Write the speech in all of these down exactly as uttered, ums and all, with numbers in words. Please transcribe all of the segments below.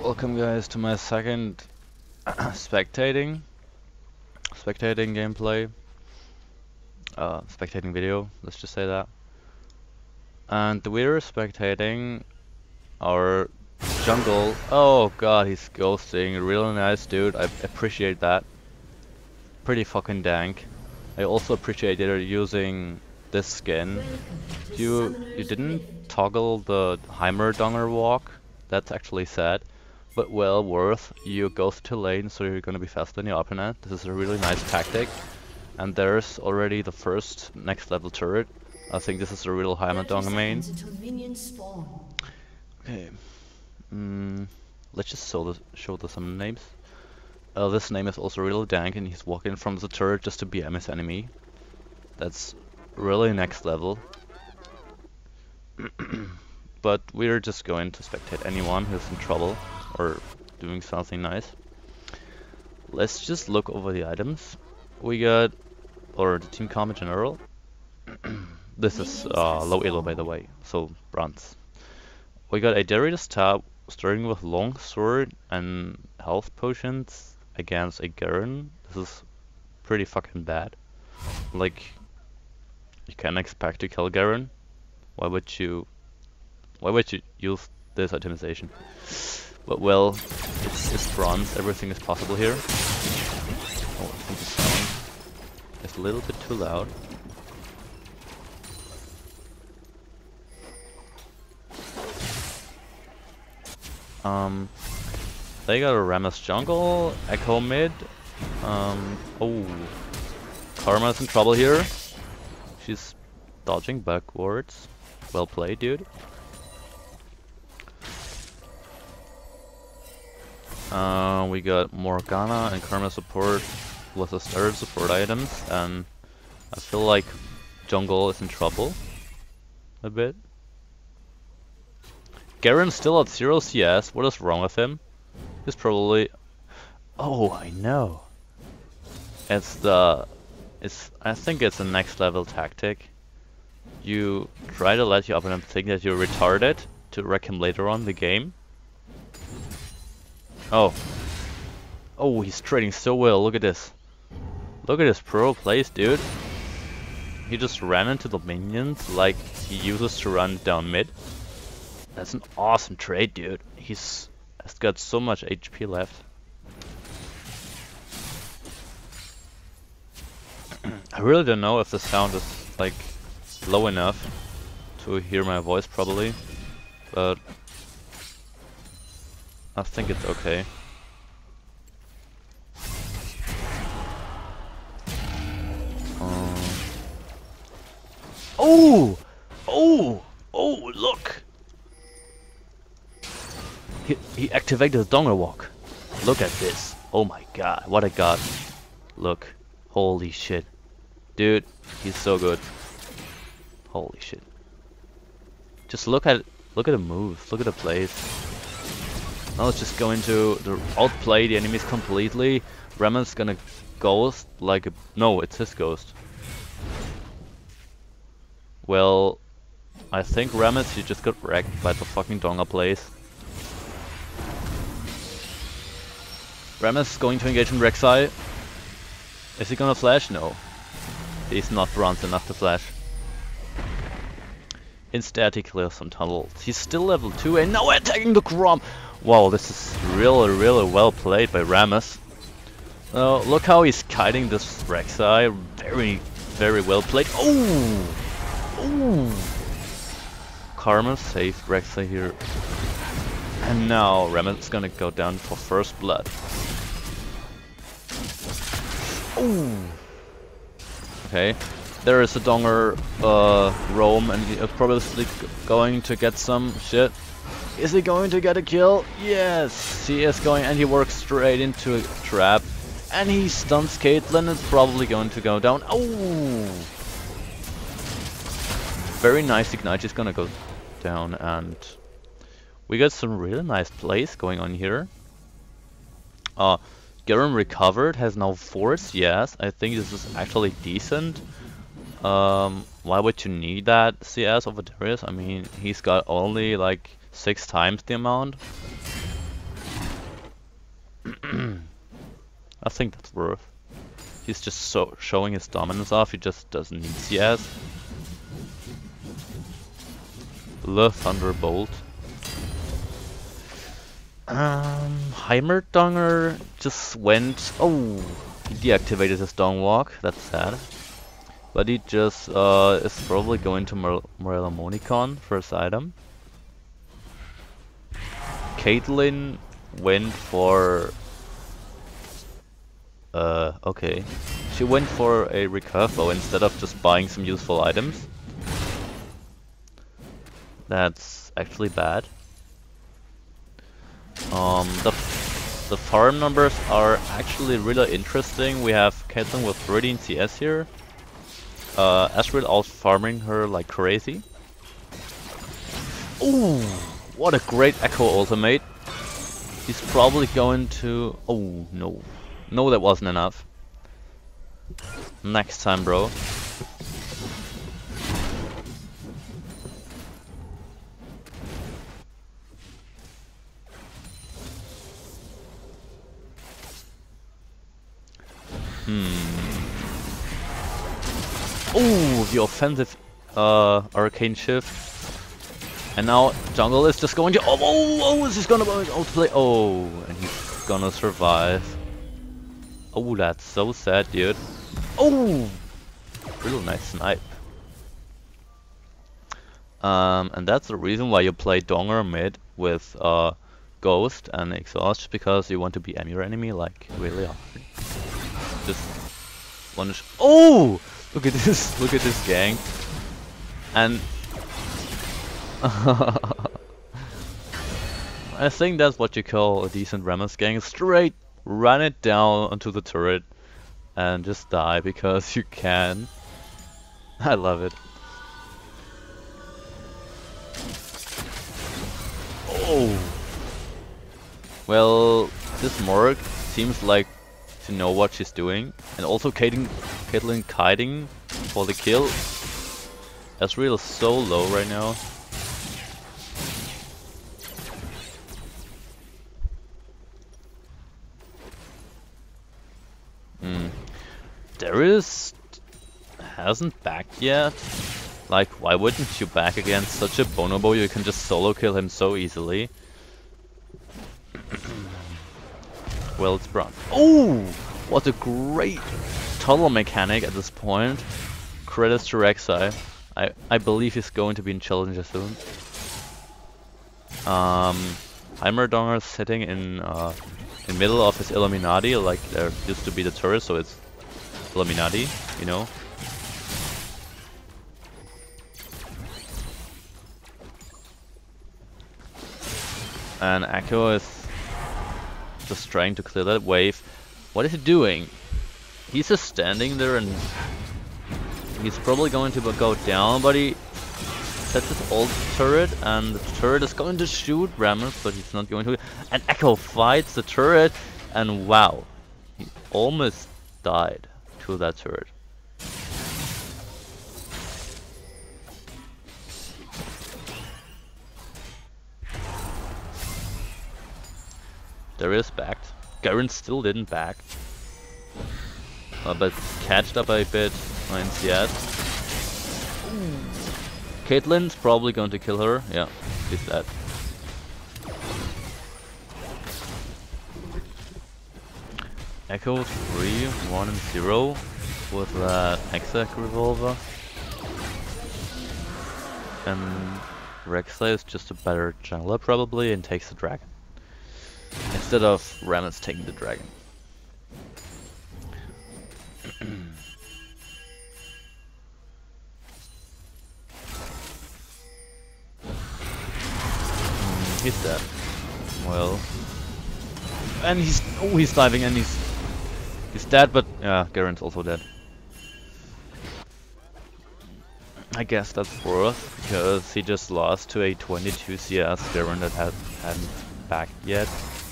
Welcome guys to my second spectating spectating gameplay uh, spectating video, let's just say that. And we're spectating our jungle. Oh god, he's ghosting. Really nice dude, I appreciate that. Pretty fucking dank. I also appreciate you're using this skin. You you didn't toggle the Heimerdinger walk. That's actually sad. But well worth. You go to lane, so you're gonna be faster than your opponent. This is a really nice tactic. And there's already the first next level turret. I think this is a real Heimerdinger main. Okay. Mm, let's just show the, show the some names. Uh, this name is also really dank, and he's walking from the turret just to B M his enemy. That's really next level. But we're just going to spectate anyone who's in trouble or doing something nice. Let's just look over the items. We got, or the team comp in general. This is uh, low elo by the way, so bronze. We got a Darius tab starting with long sword and health potions against a Garen. This is pretty fucking bad. Like, you can't expect to kill Garen. Why would you? Why would you use this itemization? But well, it's, it's bronze. Everything is possible here. Oh, I think the sound is a little bit too loud. Um, they got a Rammus jungle, Echo mid. Um, oh, Karma's in trouble here. She's dodging backwards. Well played, dude. Uh, we got Morgana and Karma support with the starter support items, and I feel like jungle is in trouble a bit. Garen's still at zero C S. What is wrong with him? He's probably... Oh, I know. It's the... It's. I think it's a next level tactic. You try to let your opponent think that you're retarded to wreck him later on in the game. Oh. Oh, he's trading so well. Look at this. Look at his pro plays, dude. He just ran into the minions like he uses to run down mid. That's an awesome trade, dude. He's has got so much H P left. I really don't know if the sound is like low enough to hear my voice probably, but I think it's okay. Um. Oh! Oh! Oh, look! He, he activated the Donger walk. Look at this. Oh my god, what a god. Look. Holy shit. Dude, he's so good. Holy shit. Just look at look at the moves, look at the plays. Now let's just go into the outplay the enemies completely. Rammus gonna ghost like a... No, it's his ghost. Well, I think Rammus, you just got wrecked by the fucking Donga plays. Rammus is going to engage in Rek'Sai. Is he gonna flash? No. He's not bronze enough to flash. Instead he clears some tunnels. He's still level two and now attacking the Chrom! Wow, this is really, really well played by Rammus. Uh, look how he's kiting this Rek'Sai. Very, very well played. Oh! Oh! Karma saved Rek'Sai here. And now Rammus is gonna go down for first blood. Oh! Okay, there is a Donger uh, roam, and he's probably going to get some shit. Is he going to get a kill? Yes, he is going, and he works straight into a trap, and he stuns Caitlyn. It's probably going to go down. Oh, very nice Ignite is gonna go down, and we got some really nice plays going on here. Uh, Garen recovered, has now four C S. I think this is actually decent. Um, why would you need that C S over Darius? I mean, he's got only like six times the amount. I think that's worth. He's just so showing his dominance off, he just doesn't need C S. The Thunderbolt. Um, Heimerdinger just went... Oh, he deactivated his Dawn Walk, that's sad. But he just uh, is probably going to Mor Morella Monicon for his item. Caitlyn went for... Uh, okay. She went for a Recurvo instead of just buying some useful items. That's actually bad. Um, the, the farm numbers are actually really interesting. We have Caitlyn with thirteen C S here. Uh, Astrid out farming her like crazy. Ooh, what a great Echo ultimate. He's probably going to... Oh, no. No, that wasn't enough. Next time, bro. Hmm. Oh, the offensive uh, Arcane Shift. And now Jungle is just going to... Oh, oh, oh, is he gonna outplay? Oh, and he's gonna survive. Oh, that's so sad, dude. Oh! Real nice snipe. Um, and that's the reason why you play Donger mid with uh, Ghost and Exhaust, just because you want to be your enemy like really often. Just one. Sh oh! Look at this! Look at this gang. And I think that's what you call a decent Rammus gang. Straight run it down onto the turret and just die because you can. I love it. Oh! Well, this Morg seems like to know what she's doing. And also Caitlyn, Caitlyn kiting for the kill. Ezreal is so low right now. Hmm. Darius hasn't backed yet. Like, why wouldn't you back against such a bonobo? You can just solo kill him so easily. Well, it's Braum. Oh! What a great tunnel mechanic at this point. Credits to Rek'Sai. I, I believe he's going to be in Challenger soon. Um, Heimerdinger sitting in uh, in middle of his Illuminati, like there used to be the turret, so it's Illuminati, you know. And Echo is just trying to clear that wave. What is he doing? He's just standing there and he's probably going to go down, but he sets his ult turret and the turret is going to shoot Rammus, but he's not going to. And Echo fights the turret and wow, he almost died to that turret. Darius backed. Garen still didn't back. Uh, but catched up a bit on C S. Caitlyn's probably going to kill her. Yeah, she's dead. Echo three, one and zero with that Hexac revolver. And Rek'Sai is just a better jungler probably and takes the dragon. Instead of Rammus taking the dragon. mm, he's dead. Well, and he's oh he's diving and he's he's dead, but yeah, Garen's also dead. I guess that's worth because he just lost to a twenty-two C S Garen that had hadn't backed yet.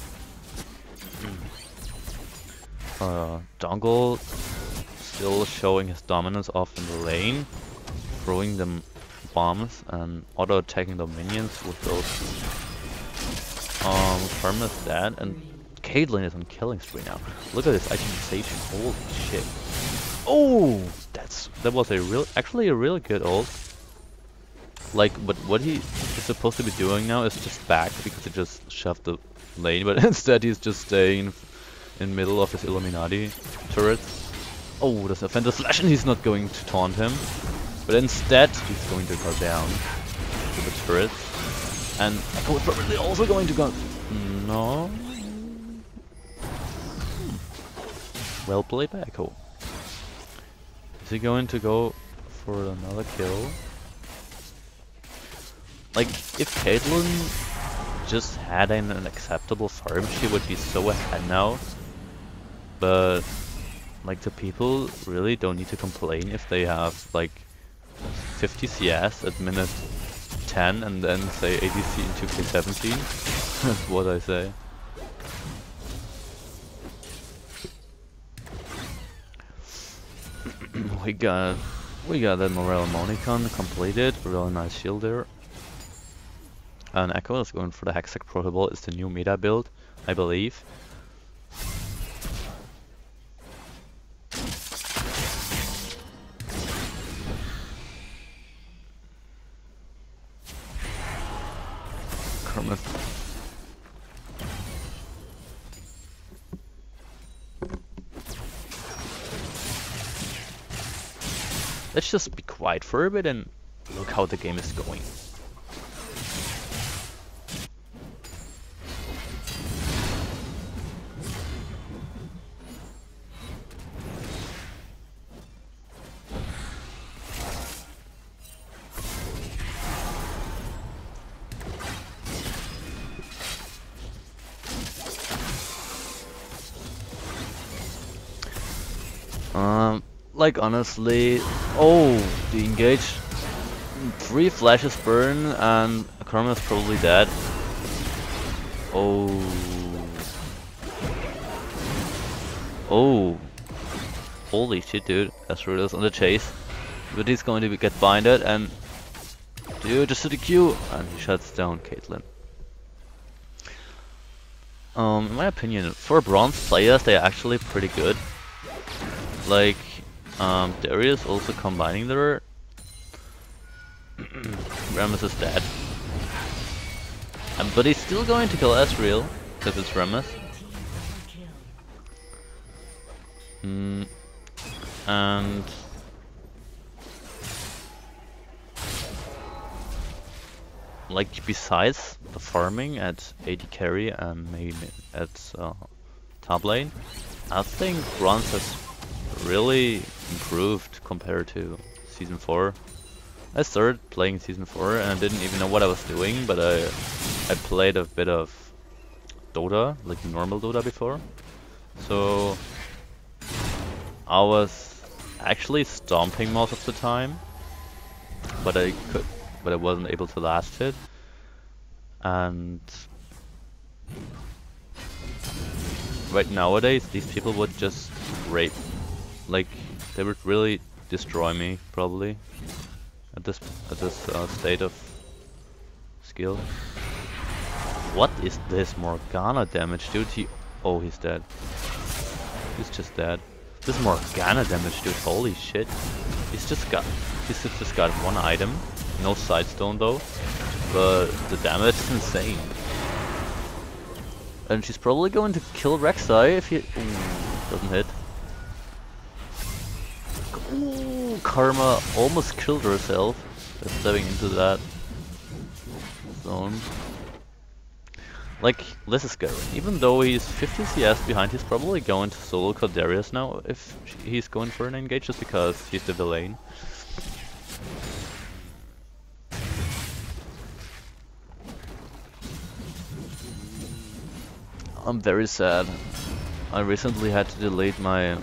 Uh, Dongle still showing his dominance off in the lane, throwing them bombs and auto-attacking the minions with those. Um, Farm is dead and Caitlyn is on killing spree now. Look at this itemization. Holy shit. Oh, that's that was a real, actually a really good ult. Like, but what he is supposed to be doing now is just back because he just shoved the lane, but instead he's just staying in middle of his Illuminati turret. Oh, there's a Fender Slash and he's not going to taunt him, but instead he's going to go down to the turret. And Echo is probably also going to go. No. Well played by Echo. Is he going to go for another kill? Like, if Caitlyn just had an, an acceptable farm, she would be so ahead now. But, like, the people really don't need to complain if they have, like, fifty C S at minute ten and then say A D C in two K seventeen. That's what I say. we got we got that Morel Monicon completed, really nice shield there. And Echo is going for the Hextech Protocol. It's the new meta build, I believe. Kermit. Let's just be quiet for a bit and look how the game is going. Um, like honestly, oh, the engage, three flashes burn and Karma is probably dead. Oh, oh, holy shit, dude! Ezreal is on the chase, but he's going to be get binded and dude just to the Q and he shuts down Caitlyn. Um, in my opinion, for bronze players, they are actually pretty good. Like, um, Darius also combining there. Rammus is dead. Um, but he's still going to kill Ezreal, because it's Rammus. Mm, and... like, besides the farming at A D carry and maybe at uh, top lane, I think bronze has really improved compared to season four. I started playing season four and I didn't even know what I was doing, but I I played a bit of Dota, like normal Dota before. So I was actually stomping most of the time, but I could but I wasn't able to last it. And right nowadays these people would just rape. Like, they would really destroy me, probably, at this at this uh, state of skill. What is this Morgana damage, dude? He, oh, he's dead. He's just dead. This Morgana damage, dude. Holy shit! He's just got he's just got one item, no sidestone though, but the damage is insane. And she's probably going to kill Rek'Sai if he ooh, doesn't hit. Ooh, Karma almost killed herself by stepping into that zone. Like, this is scary. Even though he's fifty C S behind, he's probably going to solo kill Darius now if he's going for an engage just because he's the villain. I'm very sad. I recently had to delete my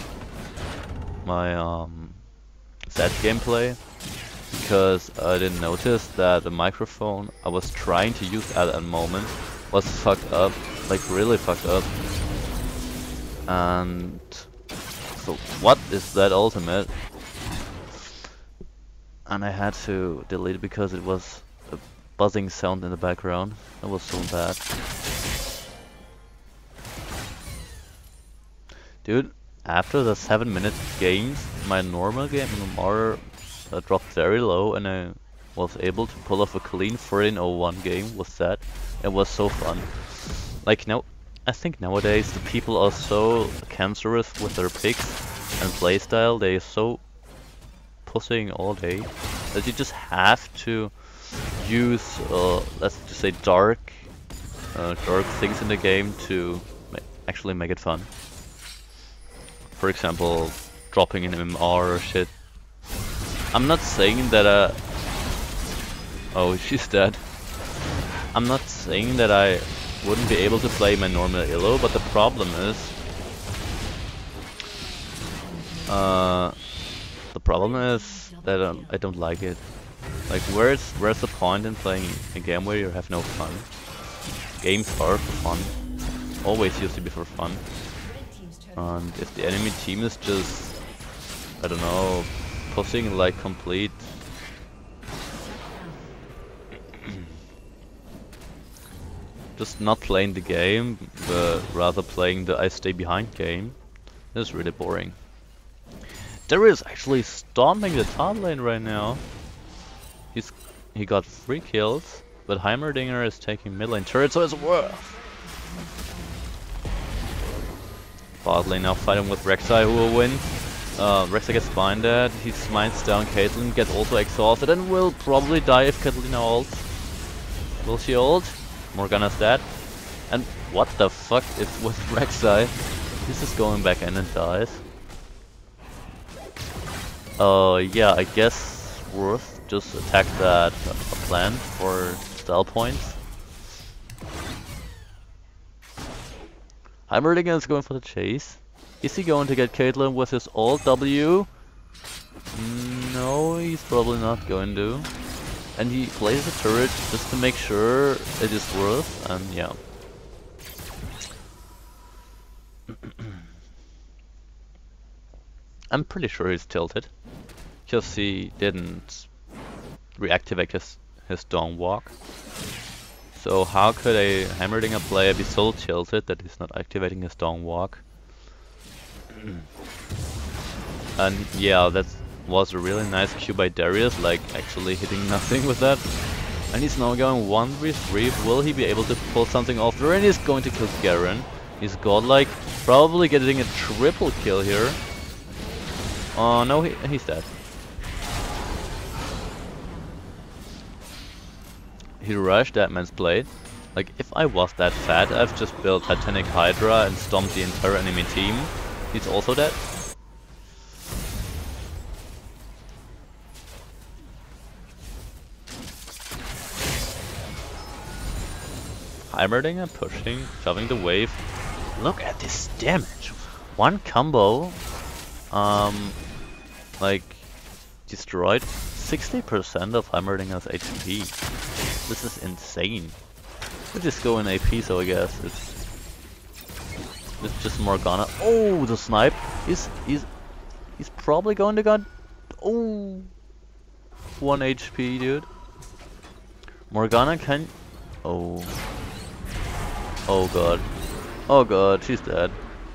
my um set gameplay because I didn't notice that the microphone I was trying to use at that moment was fucked up, like really fucked up. And so what is that ultimate? And I had to delete it because it was a buzzing sound in the background. That was so bad. Dude, after the seven minute games, my normal game M M R uh, dropped very low and I was able to pull off a clean fourteen oh one game with that. It was so fun. Like now, I think nowadays the people are so cancerous with their picks and playstyle, they're so pushing all day that you just have to use, uh, let's just say dark, uh, dark things in the game to ma actually make it fun. For example, dropping an M M R or shit. I'm not saying that uh oh, she's dead. I'm not saying that I wouldn't be able to play my normal Elo, but the problem is uh the problem is that um, I don't like it. Like, where's where's the point in playing a game where you have no fun? Games are for fun. Always used to be for fun. And if the enemy team is just, I don't know, pushing like complete just not playing the game, but rather playing the I stay behind game, this is really boring. Darius actually stomping the top lane right now. He's he got three kills, but Heimerdinger is taking mid lane turret, so it's worth. Bot lane now fighting with Rek'Sai, who will win. Uh, Rek'Sai gets blinded, he smites down Caitlyn, gets also exhausted and will probably die if Catalina ults. Will she ult? Morgana's dead. And what the fuck is with Rek'Sai? He's just going back in and dies. Uh, yeah, I guess worth just attack that uh, plant for style points. Heimerdinger is going for the chase. Is he going to get Caitlyn with his ult W? No, he's probably not going to. And he plays a turret just to make sure it is worth, and yeah. I'm pretty sure he's tilted, because he didn't reactivate his, his Dawn Walk. So how could a Heimerdinger player be so tilted that he's not activating his Dawn Walk? And yeah, that was a really nice Q by Darius, like actually hitting nothing with that. And he's now going one v three, will he be able to pull something off there? And he's going to kill Garen. He's godlike, probably getting a triple kill here. Oh no, he, he's dead. He rushed that man's blade. Like, if I was that fat, I've just built Titanic Hydra and stomped the entire enemy team. He's also dead. Heimerdinger pushing, shoving the wave. Look at this damage. One combo, um, like, destroyed sixty percent of Heimerdinger's H P. This is insane. We just go in A P, so I guess it's it's just Morgana. Oh, the snipe. He's he's he's probably going to get oh one H P, dude. Morgana can oh oh god oh god, she's dead.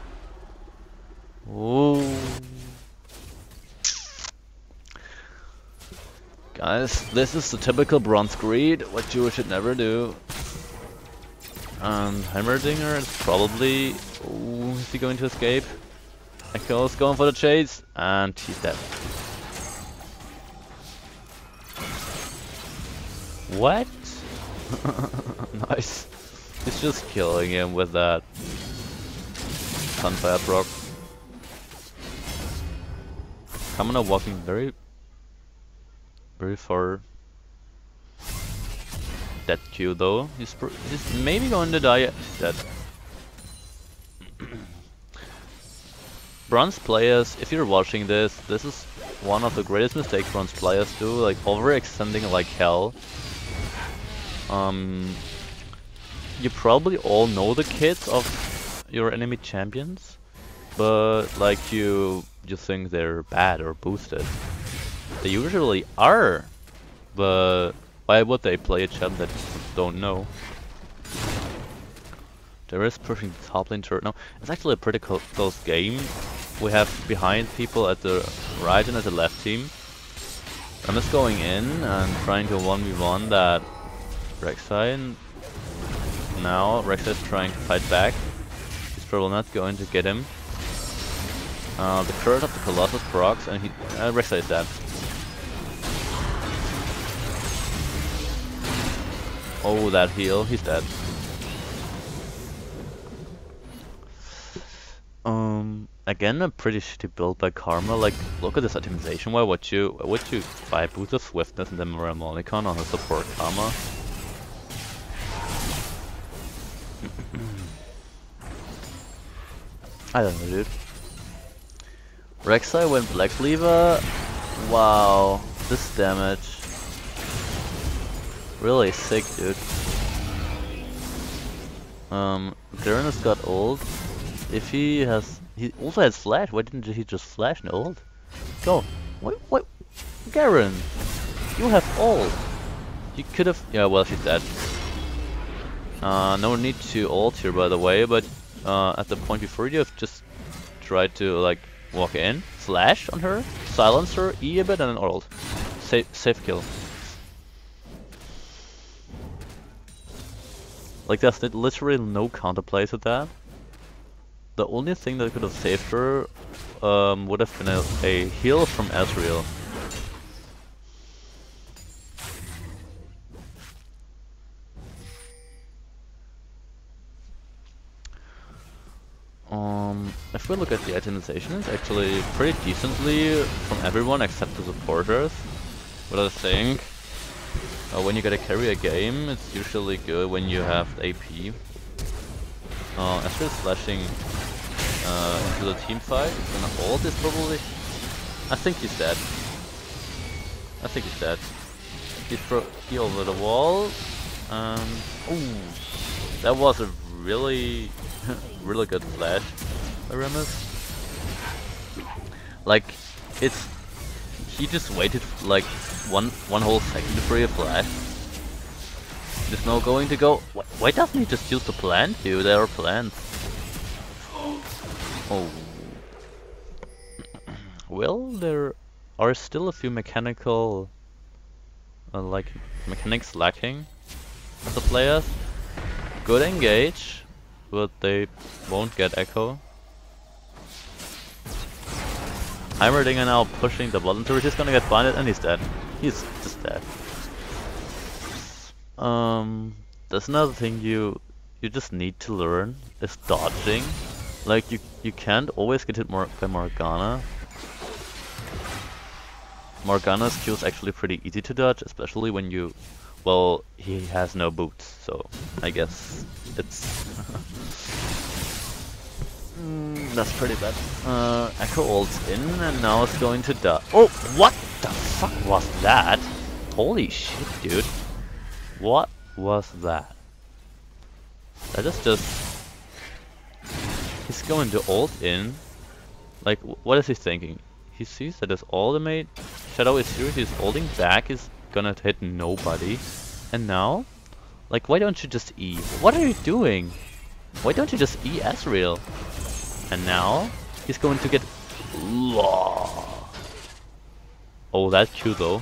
Oh. Guys, this is the typical bronze greed, what you should never do. And Heimerdinger is probably... Oh, is he going to escape? Echo's going for the chase, and he's dead. What? Nice. He's just killing him with that Sunfire proc. Kamina walking very... very far. Dead Q though. He's, he's maybe going to die. He's dead. Bronze players, if you're watching this, this is one of the greatest mistakes bronze players do, like overextending like hell. Um, you probably all know the kits of your enemy champions, but like you, you think they're bad or boosted. They usually are, but why would they play a champ that don't know? There is pushing the top lane turret now. It's actually a pretty clo close game. We have behind people at the right and at the left team. I'm just going in and trying to one v one that Rek'Sai. Now Rek'Sai is trying to fight back. He's probably not going to get him. Uh, the curse of the Colossus procs and he uh, Rek'Sai is dead. Oh, that heal, he's dead. Um, again a pretty shitty build by Karma. Like, look at this optimization. Why would you, why would you buy Boost of Swiftness and then Molicon on the support Karma? I don't know, dude. Rek'Sai went Black Cleaver. Wow, this damage. Really sick, dude. Um, Garen has got ult. If he has, he also has flash. Why didn't he just flash and ult? Go. What? What? Garen, you have ult. You could have. Yeah, well, she's dead. Uh, no need to ult here, by the way. But uh, at the point before, you have just tried to like walk in, flash on her, silence her, E a bit, and then ult. Safe, safe kill. Like, there's literally no counterplays with that. The only thing that could have saved her um, would have been a, a heal from Ezreal. Um, if we look at the itemization, it's actually pretty decently from everyone except the supporters. What I think. Uh, when you gotta carry a game, it's usually good when you have A P. Uh, Ezreal is slashing uh, into the team fight. It's gonna ult is probably. I think he's dead. I think he's dead. He's pro he over the wall. Um, ooh, that was a really, really good flash by Rammus. Like, it's he just waited like one one whole second before he flash. There's no going to go. Why, why doesn't he just use the plant? Dude, there are plants. Oh. Well, there are still a few mechanical, uh, like mechanics lacking as the players. Good engage, but they won't get echo. Heimerdinger now pushing the bottom turret. He's gonna get blinded and he's dead. He's just dead. Um, there's another thing you you just need to learn is dodging. Like you you can't always get hit more by Morgana. Morgana's Q is actually pretty easy to dodge, especially when you, well, he has no boots, so I guess it's mm, that's pretty bad. Uh, Echo ults in and now it's going to die. Oh, what the fuck was that? Holy shit, dude! What was that? That is just. He's going to ult in. Like, what is he thinking? He sees that his ultimate Shadow is here, he's holding back, he's gonna hit nobody. And now? Like, why don't you just E? What are you doing? Why don't you just E Ezreal? And now? He's going to get... Oh, that Q though.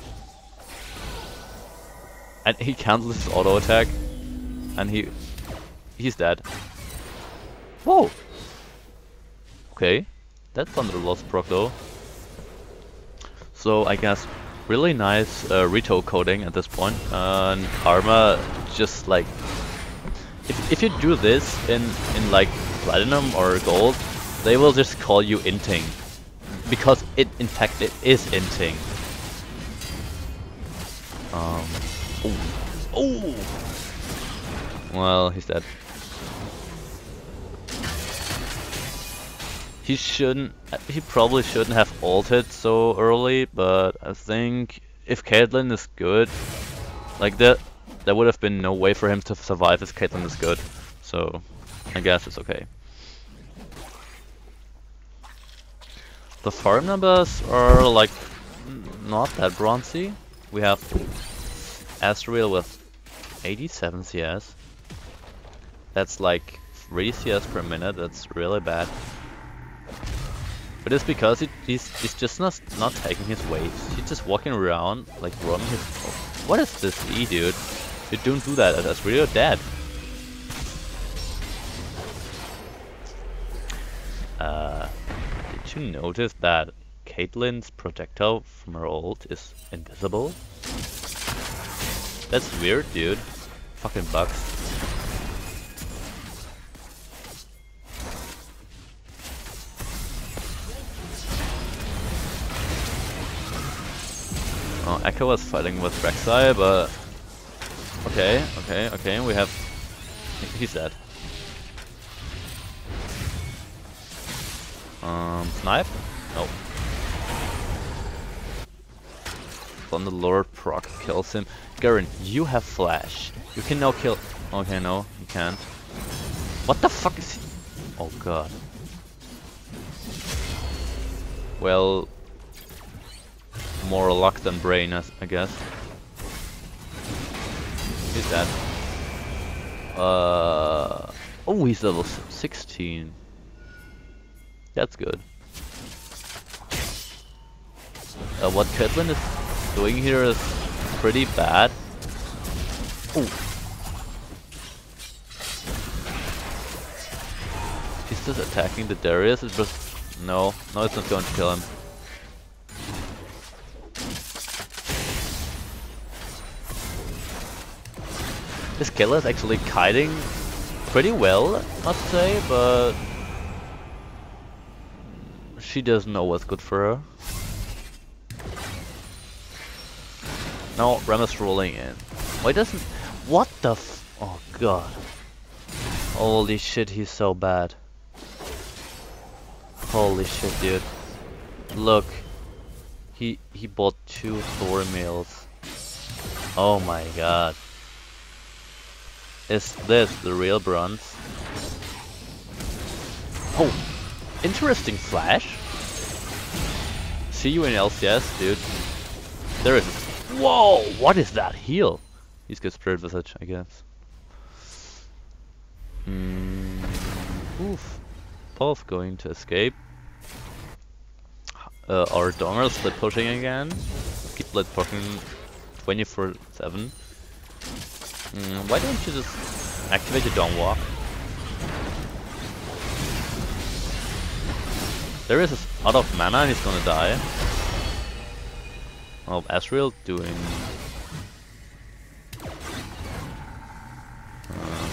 And he cancels his auto attack. And he... He's dead. Whoa! Okay. That's under lost proc though. So I guess really nice uh, Rito coding at this point. Uh, and Karma just like if if you do this in in like platinum or gold, they will just call you inting because it in fact it is inting. Um. Oh. Oh. Well, he's dead. He shouldn't, he probably shouldn't have ulted so early, but I think if Caitlyn is good, like that, there would have been no way for him to survive if Caitlyn is good. So, I guess it's okay. The farm numbers are like not that bronzy. We have Ezreal with eighty-seven C S. That's like three C S per minute, that's really bad. But it's because he, he's, he's just not, not taking his waves. He's just walking around, like running his... Oh, what is this E, dude? You don't do that, that's really dead. Uh, did you notice that Caitlyn's projectile from her ult is invisible? That's weird, dude. Fucking bugs. Oh, Echo was fighting with Rek'Sai, but... Okay, okay, okay, we have... He's dead. Um, Snipe? Nope. Thunderlord proc kills him. Garen, you have flash. You can now kill... Okay, no, you can't. What the fuck is he? Oh god. Well... More luck than brain, I guess. He's dead. Uh... Oh, he's level sixteen. That's good. Uh, what Caitlyn is doing here is pretty bad. Oh. He's just attacking the Darius. It's just... No, no, it's not going to kill him. This killer is actually kiting pretty well, I must say, but she doesn't know what's good for her. Now Ram is rolling in. Why doesn't... What the f... Oh god. Holy shit, he's so bad. Holy shit, dude. Look. He he bought two Thor meals. Oh my god. Is this the real bronze? Oh, interesting flash. See you in L C S, dude. There is. Whoa, what is that heal? He's got Spirit Visage, I guess. Mm, oof. Both going to escape. Uh, our Donger split pushing again. Keep split pushing twenty-four seven. Mm, why don't you just activate your Dawn Walk? There is a lot of mana and he's gonna die. Oh, Asriel doing... Uh,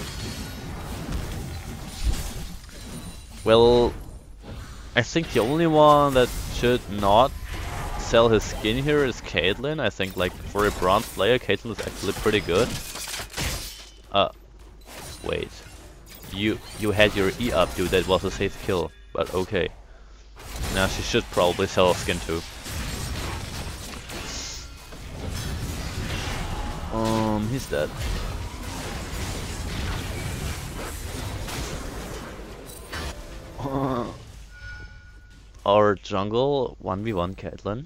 well, I think the only one that should not sell his skin here is Caitlyn. I think like for a bronze player, Caitlyn is actually pretty good. Uh, wait. You you had your E up, dude. That was a safe kill, but okay. Now she should probably sell her skin too. Um, he's dead. Uh, our jungle one v one Caitlyn.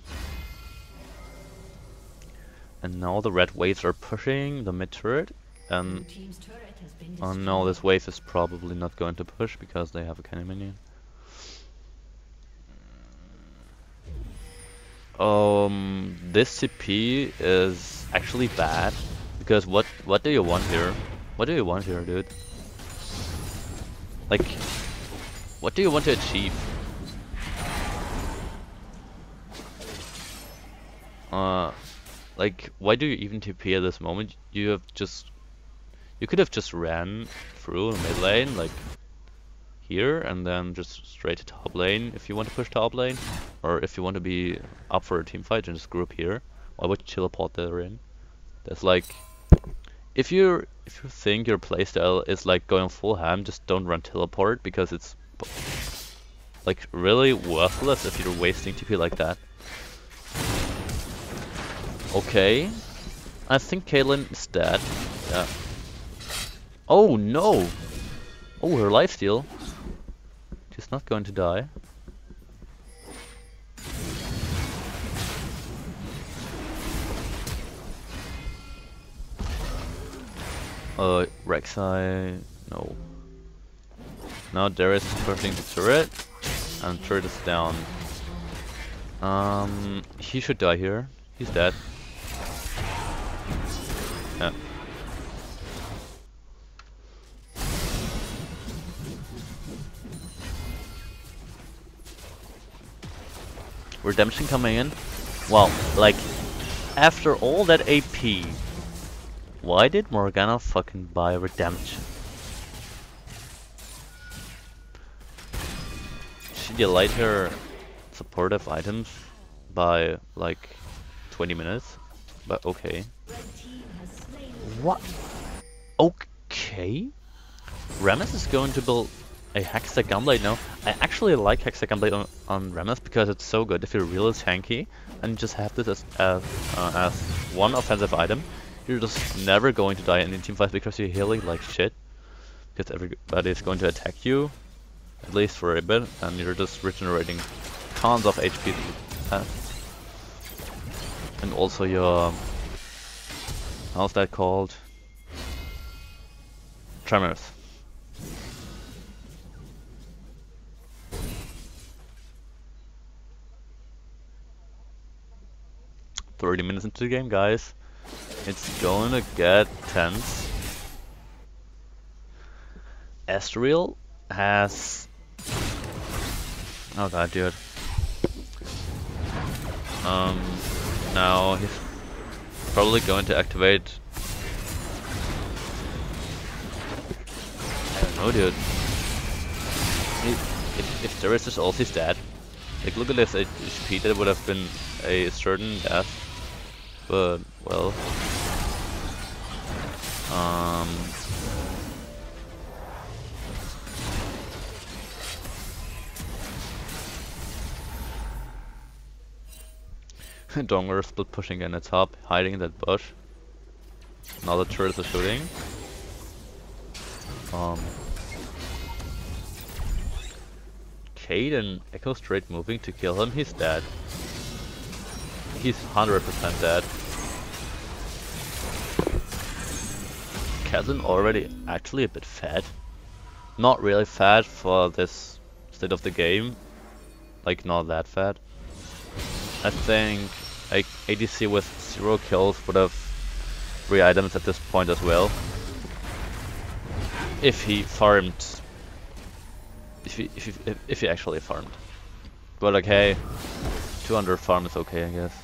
And now the red waves are pushing the mid turret. And oh no, this wave is probably not going to push because they have a cannon minion. Um, this C P is actually bad because what what do you want here? What do you want here, dude? Like, what do you want to achieve? Uh, like, why do you even T P at this moment? You have just, you could have just ran through mid lane, like here, and then just straight to top lane if you want to push top lane, or if you want to be up for a team fight and just group here. Why would you teleport there in? That's like, if you if you think your playstyle is like going full ham, just don't run teleport because it's like really worthless if you're wasting T P like that. Okay, I think Caitlyn is dead. Yeah. Oh no! Oh, her lifesteal. She's not going to die. Uh, Rek'Sai No. Now Darius is pushing the turret, and turret is down. Um, he should die here. He's dead. Yeah. Redemption coming in. Well, like, after all that A P, why did Morgana fucking buy Redemption? She delayed her supportive items by like twenty minutes, but okay. What? Okay? Rammus is going to build a Hextech Gunblade now. I actually like Hextech Gunblade on, on Rammus because it's so good if you're really tanky and you just have this as, as, uh, as one offensive item. You're just never going to die in team fights because you're healing like shit. Because everybody is going to attack you, at least for a bit, and you're just regenerating tons of H P. Uh, and also your... how's that called? Tremors. thirty minutes into the game, guys. It's going to get tense. Ezreal has... oh god, dude. Um, now he's probably going to activate... I don't know, dude. He, if, if Darius is also dead, like look at this H P, that would have been a certain death. But, well... Um... Donger is still pushing in the top, hiding in that bush. Now the turrets are shooting. Um... Cade and Echo straight moving to kill him, he's dead. He's one hundred percent dead. Caitlyn already actually a bit fat. Not really fat for this state of the game. Like, not that fat. I think a ADC with zero kills would have three items at this point as well. If he farmed. If he, if he, if he actually farmed. But okay, two hundred farm is okay, I guess.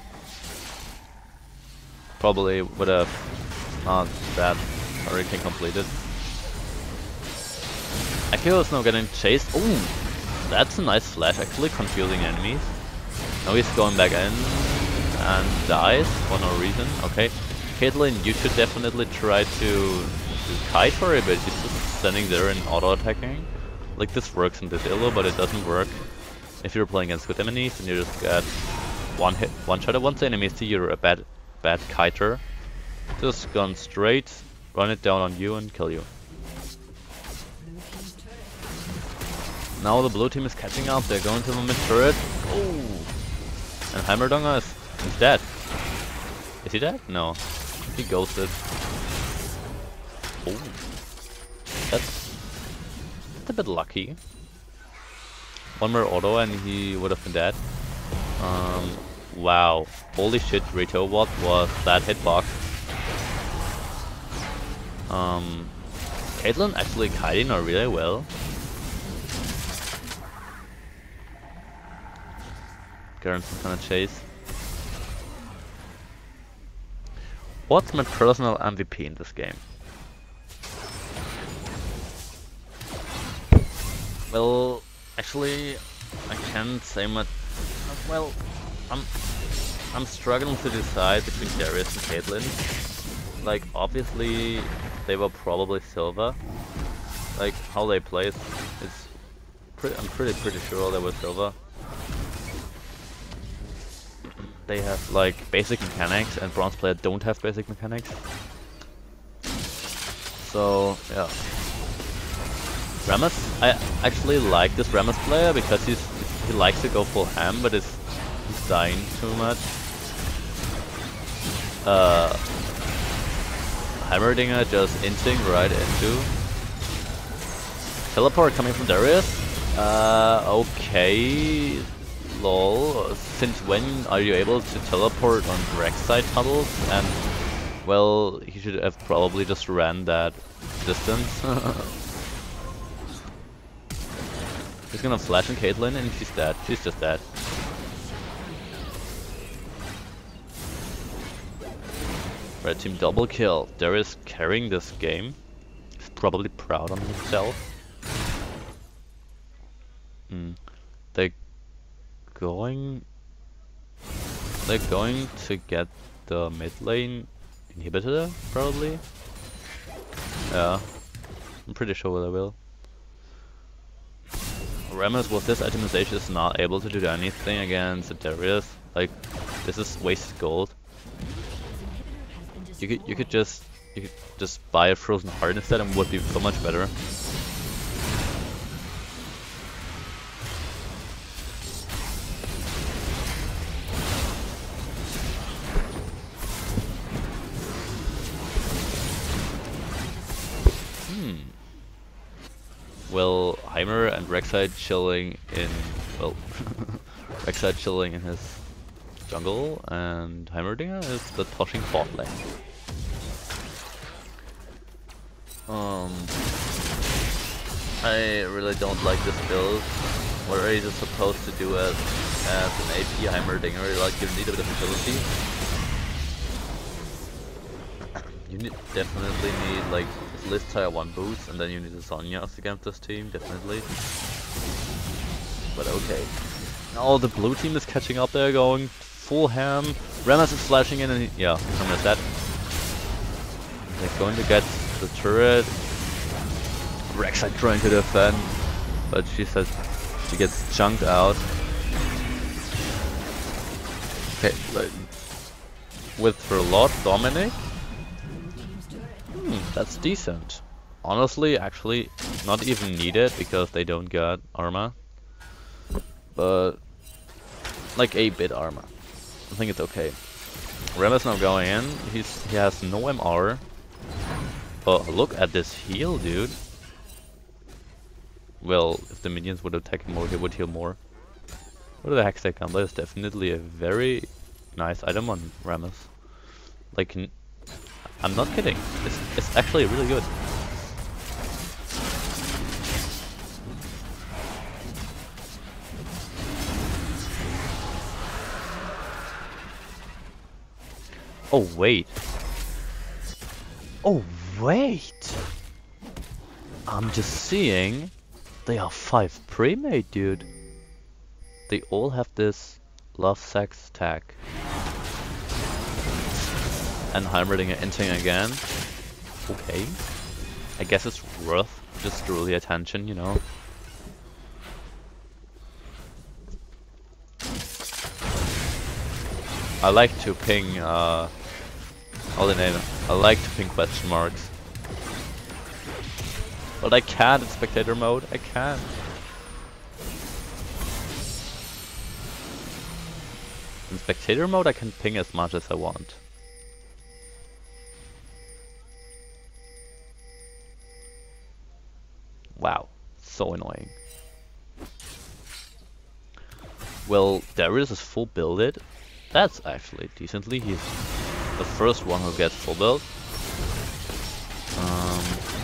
Probably would have not that hurricane completed. Akio is now getting chased. Ooh, that's a nice flash, actually confusing enemies. Now he's going back in and dies for no reason. Okay, Caitlyn, you should definitely try to, to kite for a bit. She's just standing there and auto-attacking. Like, this works in this elo, but it doesn't work if you're playing against good enemies and you just get one hit, one shot at one enemy. So you're a bad, bad kiter. Just gone straight, run it down on you and kill you. Now the blue team is catching up. They're going to the mid turret. Oh, and Heimerdinger is, is dead. Is he dead? No, he ghosted. Oh, that's, that's a bit lucky. One more auto and he would have been dead. Um, wow, holy shit, Rito, what was that hitbox? Um, Caitlyn actually kiting her really well. Garen's gonna chase. What's my personal M V P in this game? Well, actually, I can't say much. Well, I'm I'm struggling to decide between Darius and Caitlyn. Like, obviously, they were probably Silva. Like, how they play, it's, it's pretty, I'm pretty pretty sure they were Silva. They have like basic mechanics, and bronze players don't have basic mechanics. So yeah. Rammus, I actually like this Rammus player because he's he likes to go full ham, but it's, he's dying too much. Uh, Heimerdinger just inting right into Teleport coming from Darius. Uh, okay. Lol. Since when are you able to teleport on Rek'Sai tunnels? And, well, he should have probably just ran that distance. He's gonna flash on Caitlyn and she's dead. She's just dead. Red team double kill. Darius carrying this game. He's probably proud on himself. Hmm. They're going... They're going to get the mid lane inhibitor, probably? Yeah. I'm pretty sure they will. Rammus with this itemization is not able to do anything against Darius. Like, this is wasted gold. You could you could just you could just buy a frozen heart instead and would be so much better. Hmm. Well, Heimer and Rek'Sai chilling in well Rek'Sai chilling in his jungle, and Heimerdinger is the pushing bot lane. Um, I really don't like this build. What are you just supposed to do as as an A P Heimerdinger? Like, you need a bit of agility. You need, definitely need like list tier one boost, and then you need the Zhonya's against this team, definitely. But okay. Now the blue team is catching up there, going full ham. Rammus is flashing in, and he, yeah, I missed that. They're going to get the turret. Rek'Sai trying to defend, but she says she gets chunked out. Okay, like, with her lot, Dominic. Hmm, that's decent. Honestly, actually, not even needed because they don't get armor. But like a bit armor. I think it's okay. Rammus now going in. He's he has no M R. But look at this heal, dude. Well, if the minions would attack him more, he would heal more. What the heck's that gun? That is definitely a very nice item on Rammus. Like, n I'm not kidding. It's, it's actually really good. Oh, wait. Oh, wait. I'm just seeing they are five pre-made, dude. They all have this love sex tag. And Heimerdinger entering again. Okay. I guess it's worth just draw the attention, you know. I like to ping uh all the name. I like to ping question marks. But I can't in spectator mode. I can't. In spectator mode I can ping as much as I want. Wow, so annoying. Well, Darius is full builded. That's actually decently. He's the first one who gets full build. Um,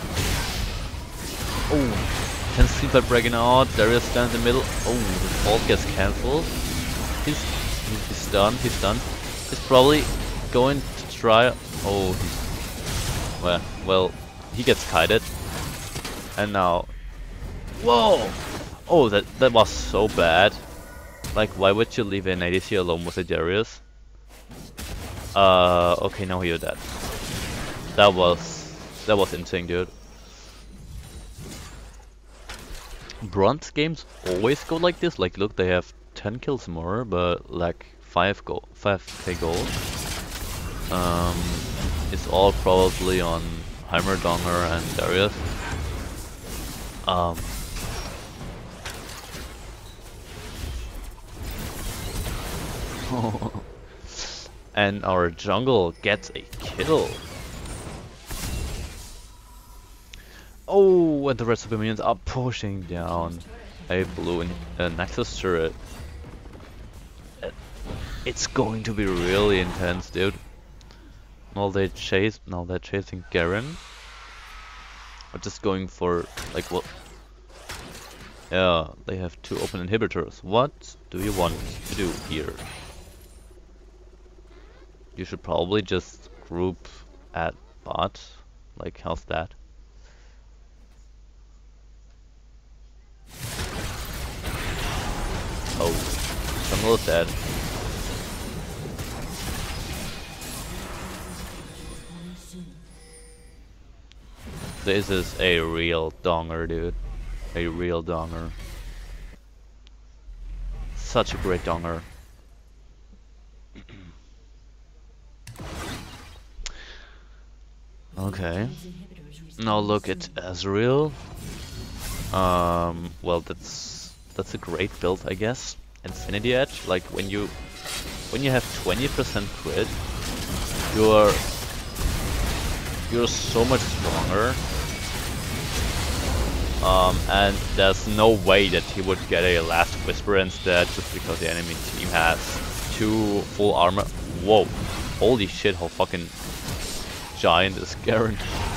oh, ten seems like breaking out. Darius stands in the middle. Oh, his ult gets cancelled. He's he's stunned. He's stunned. He's probably going to try. Oh, he's well. Well, he gets kited. And now, whoa! Oh, that that was so bad. Like, why would you leave an A D C alone with a Darius? Uh, okay, now you're dead. That was that was insane, dude. Bronze games always go like this. Like, look, they have ten kills more, but like five gold, five K gold. Um, it's all probably on Heimerdinger and Darius. Um, and our jungle gets a kill. Oh, and the rest of the minions are pushing down a blue in, uh, Nexus turret. Uh, It's going to be really intense, dude. Now they chase. Now they're chasing Garen. Or just going for like what? Yeah, they have two open inhibitors. What do you want to do here? You should probably just group at bot. Like, how's that? Oh, jungle is dead. This is a real donger, dude. A real donger. Such a great donger. Okay. Now look at Ezreal. Um, well, that's that's a great build, I guess. Infinity Edge, like when you when you have twenty percent crit, you're you're so much stronger. Um, and there's no way that he would get a Last Whisper instead, just because the enemy team has two full armor. Whoa! Holy shit! How fucking giant is Garen?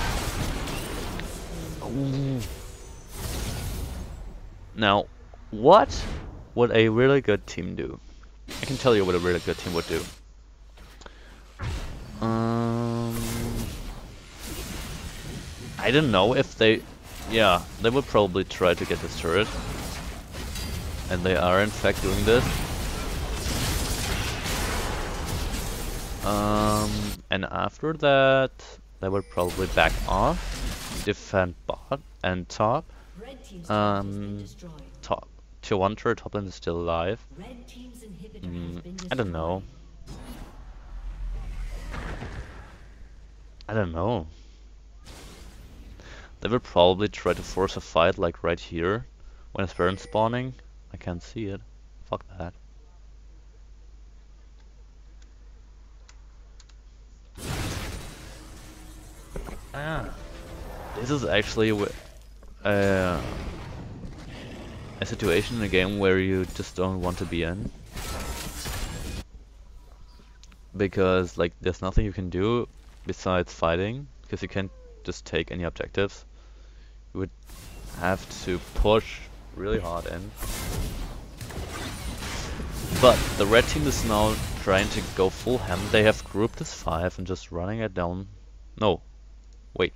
Ooh. Now, what would a really good team do? I can tell you what a really good team would do. Um, I don't know if they, yeah, they would probably try to get this turret, and they are in fact doing this. Um, and after that, they would probably back off, defend bot and top. Um, top tier one turret top lane is still alive. Mm, I don't know. I don't know. They will probably try to force a fight like right here when it's Baron spawning. I can't see it. Fuck that. Ah, this is actually uh, a situation in a game where you just don't want to be in, because like there's nothing you can do besides fighting, because you can't just take any objectives. You would have to push really hard in. But the red team is now trying to go full ham. They have grouped this five and just running it down. No, wait.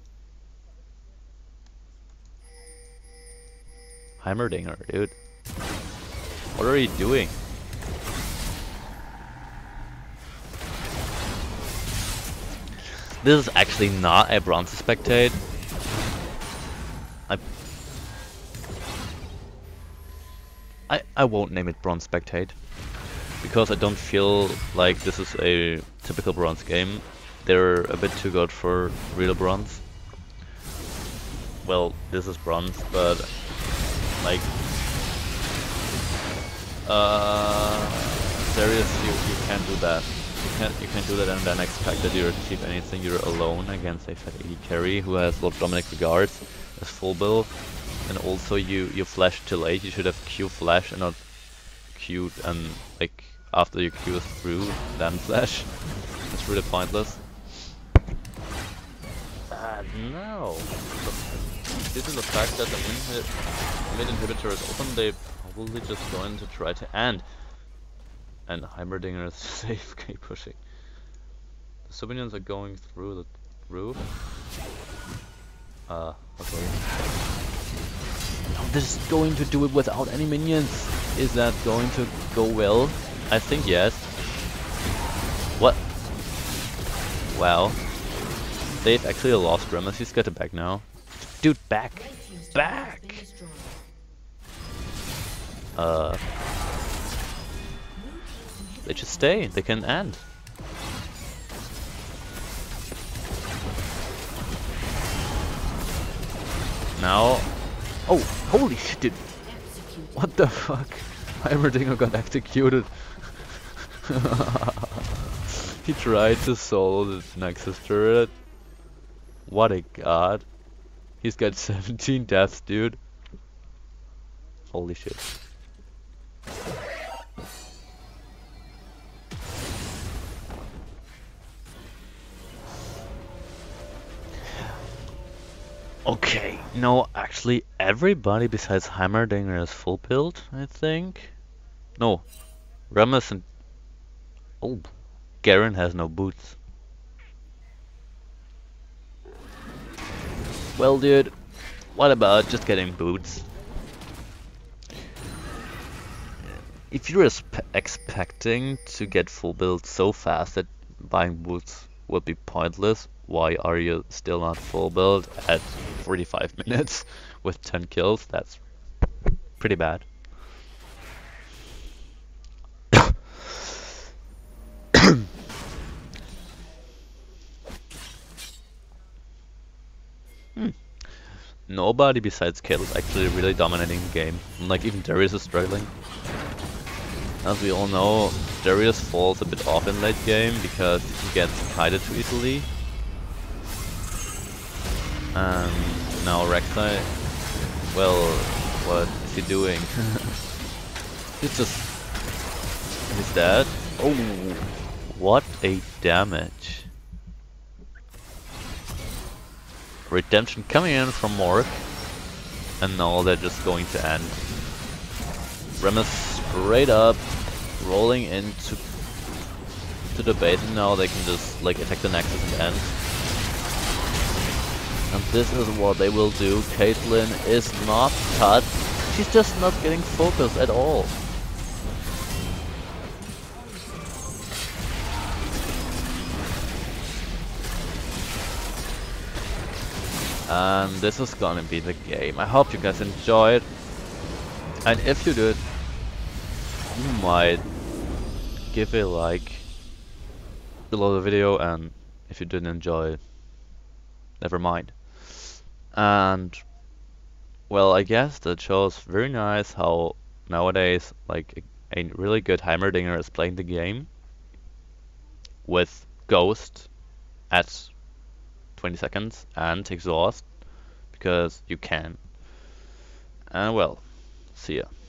Heimerdinger, dude. What are you doing? This is actually not a bronze spectate. I, I I won't name it bronze spectate, because I don't feel like this is a typical bronze game. They're a bit too good for real bronze. Well, this is bronze, but like, uh, seriously, you, you can't do that. You can't, you can't do that and then expect that you achieve anything. You're alone against a fat A D carry who has Lord Dominic Regards as full build, and also you you flash too late. You should have Q flash and not Q and like after you Q through then flash. It's really pointless. Uh, no. Due to the fact that the mid, mid inhibitor is open, they probably just going to try to end. And Heimerdinger is safe K pushing. The Subinions are going through the roof. Uh, okay. Now this is going to do it without any minions. Is that going to go well? I think yes. What? Wow. They've actually lost Grimace. He's got it back now. Dude, back! Back! Uh... They just stay, they can end. Now... Oh, holy shit, dude. What the fuck? Heimerdinger got executed. He tried to solo the Nexus turret. What a god. He's got seventeen deaths, dude. Holy shit. Okay, no, actually everybody besides Heimerdinger is full build, I think. No, Rammus and... Oh, Garen has no boots. Well, dude, what about just getting boots? If you're expecting to get full build so fast that buying boots would be pointless, why are you still not full build at forty-five minutes with ten kills? That's pretty bad. hmm. Nobody besides Kayle is actually really dominating the game. Like, even Darius is struggling. As we all know, Darius falls a bit off in late game because he gets kited too easily. And now Rek'Sai, well, what is he doing? He's just... he's dead. Oh, what a damage. Redemption coming in from Mork. And now they're just going to end. Rammus straight up, rolling into to the base, and now they can just like attack the Nexus and end. And this is what they will do. Caitlyn is not cut. She's just not getting focused at all. And this is gonna be the game. I hope you guys enjoyed. And if you did, you might give a like below the video, and if you didn't enjoy, never mind. And well, I guess that shows very nice how nowadays like a, a really good Heimerdinger is playing the game with Ghost at twenty seconds and exhaust, because you can. And well, see ya.